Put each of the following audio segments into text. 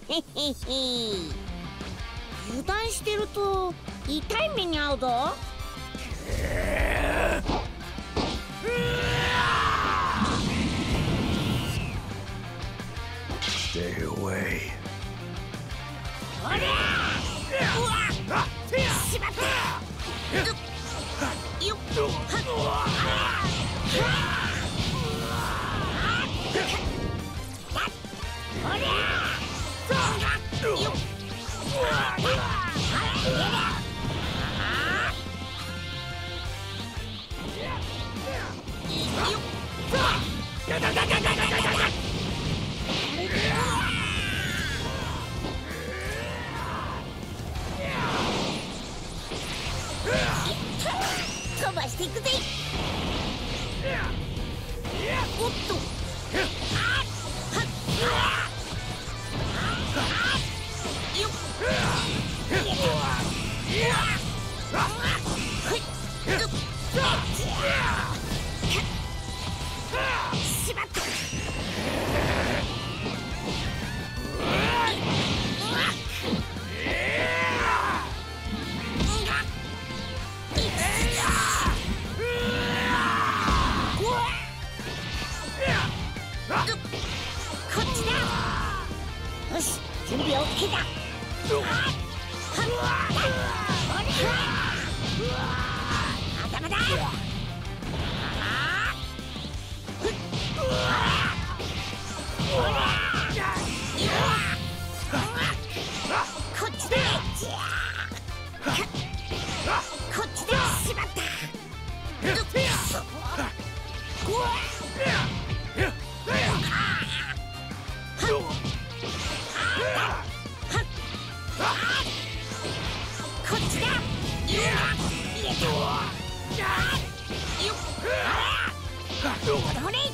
へへへ。油断してると痛い目に遭うぞ。 Stay away. おりゃー。うわっ、しまった。よっはっ。飛ばしていくぜ。おっと。しまった。こっちだ。よし、準備 OK だ。頭だ。こっちだ。こっちだ。しまった。こっちだ。ほれ。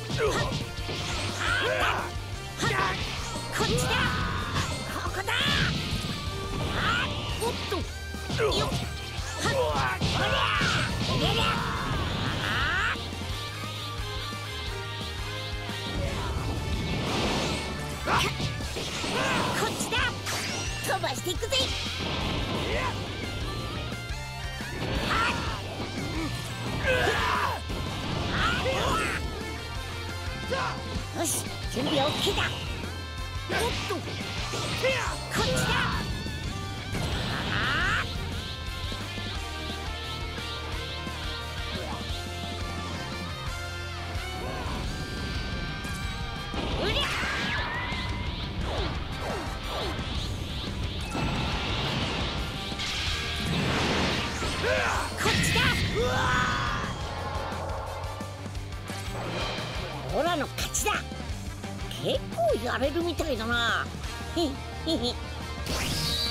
こっちだ。ここだ。おっと。よっ。こっちだ。飛ばしていくぜ。よし、準備 OK だ。おっと。こっちだ。オラの勝ちだ。結構やれるみたいだな。へへへ。